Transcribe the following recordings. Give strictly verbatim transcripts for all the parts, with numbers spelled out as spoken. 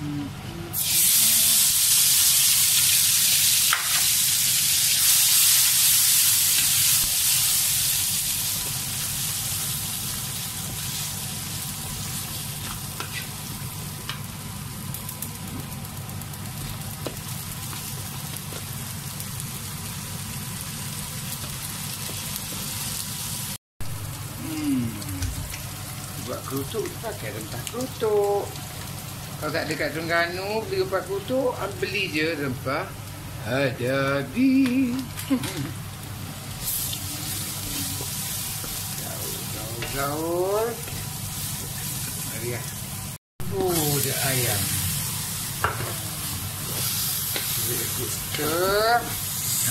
Buat kerutuk pakai rempah kerutuk. Kalau tak ada kat Terengganu beli rempah kerutuk, beli je rempah Hadabi. Gaul-gaul. Mari ya. Oh, dia ayam. Ikut stir. Ha.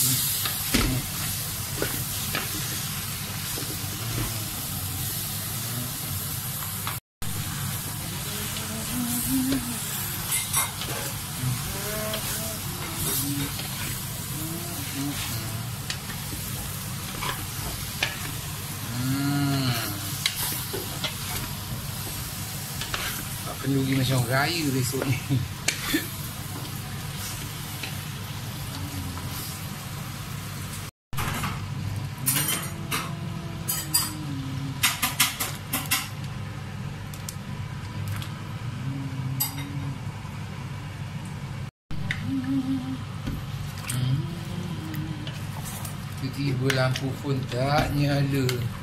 Hmm. Akan pergi macam raya besok ni. Tiba-tiba lampu pun tak nyala.